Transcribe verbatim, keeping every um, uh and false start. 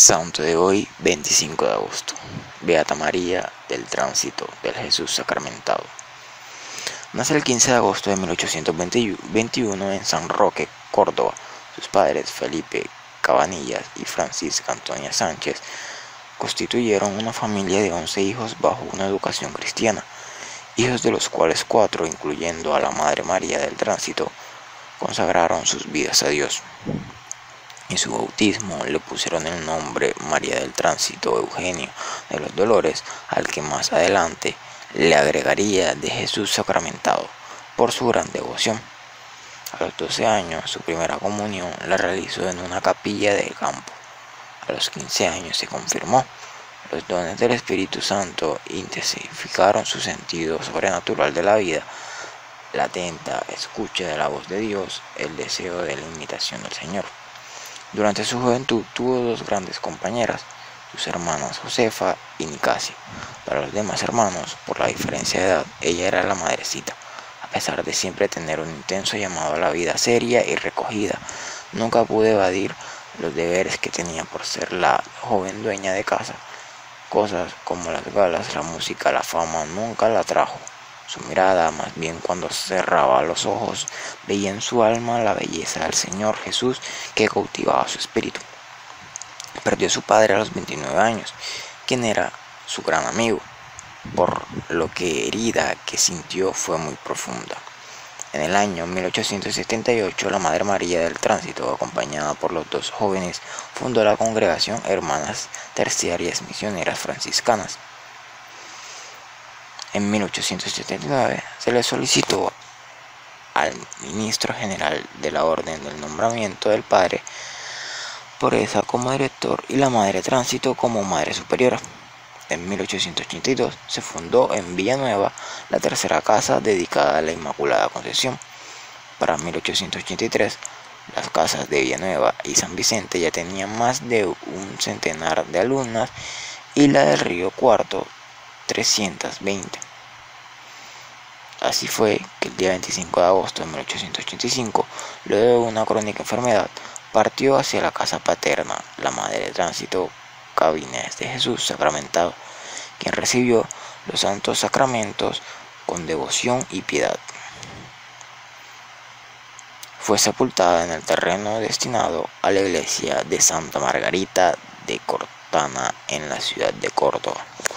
Santo de hoy, veinticinco de agosto. Beata María del Tránsito del Jesús Sacramentado. Nace el quince de agosto de mil ochocientos veintiuno en San Roque, Córdoba. Sus padres, Felipe Cabanillas y Francisca Antonia Sánchez, constituyeron una familia de once hijos bajo una educación cristiana, hijos de los cuales cuatro, incluyendo a la Madre María del Tránsito, consagraron sus vidas a Dios. En su bautismo le pusieron el nombre María del Tránsito Eugenio de los Dolores, al que más adelante le agregaría de Jesús Sacramentado, por su gran devoción. A los doce años, su primera comunión la realizó en una capilla del campo. A los quince años se confirmó. Los dones del Espíritu Santo intensificaron su sentido sobrenatural de la vida, la atenta escucha de la voz de Dios, el deseo de la imitación del Señor. Durante su juventud tuvo dos grandes compañeras, sus hermanas Josefa y Nicasia. Para los demás hermanos, por la diferencia de edad, ella era la madrecita. A pesar de siempre tener un intenso llamado a la vida seria y recogida, nunca pudo evadir los deberes que tenía por ser la joven dueña de casa. Cosas como las galas, la música, la fama, nunca la atrajo. Su mirada, más bien cuando cerraba los ojos, veía en su alma la belleza del Señor Jesús que cautivaba su espíritu. Perdió a su padre a los veintinueve años, quien era su gran amigo, por lo que herida que sintió fue muy profunda. En el año mil ochocientos setenta y ocho, la Madre María del Tránsito, acompañada por los dos jóvenes, fundó la congregación Hermanas Terciarias Misioneras Franciscanas. En mil ochocientos setenta y nueve se le solicitó al ministro general de la Orden del nombramiento del padre Pureza como director y la Madre Tránsito como Madre Superiora. En mil ochocientos ochenta y dos se fundó en Villanueva la tercera casa dedicada a la Inmaculada Concepción. Para mil ochocientos ochenta y tres, las casas de Villanueva y San Vicente ya tenían más de un centenar de alumnas y la del Río Cuarto trescientas veinte. Así fue que el día veinticinco de agosto de mil ochocientos ochenta y cinco, luego de una crónica enfermedad, partió hacia la casa paterna, la Madre de Tránsito Cabanillas de Jesús Sacramentado, quien recibió los santos sacramentos con devoción y piedad. Fue sepultada en el terreno destinado a la iglesia de Santa Margarita de Cortana en la ciudad de Córdoba.